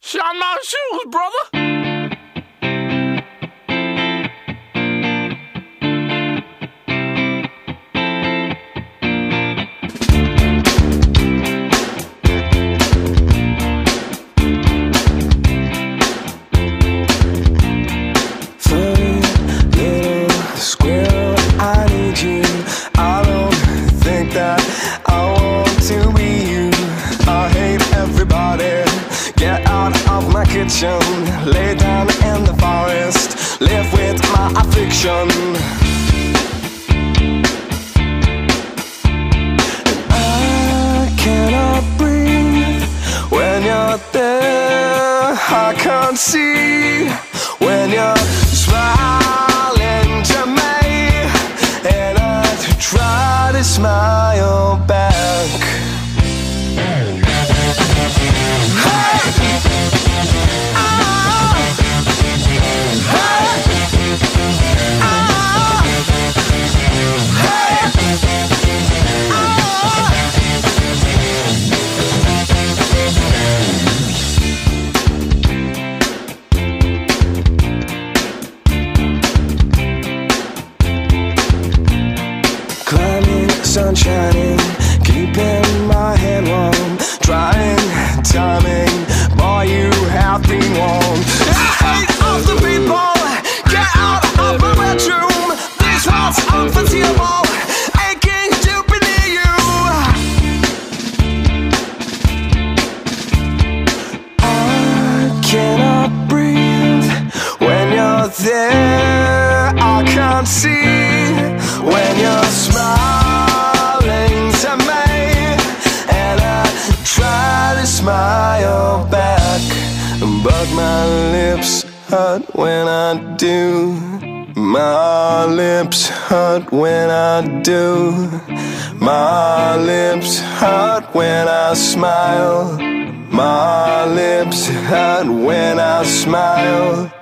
Shine my shoes, brother. Kitchen, lay down in the forest, live with my affliction. I cannot breathe when you're there. I can't see when you're smiling to me, and I try to smile back. Sun shining, keeping my hand warm, trying, timing, boy, you have been warned. I hate all the people, get out of my bedroom. This was unforeseeable, aching to be near you. I cannot breathe when you're there. I can't see when you're smiling to me, and I try to smile back, but my lips hurt when I do. My lips hurt when I do. My lips hurt when I smile. My lips hurt when I smile.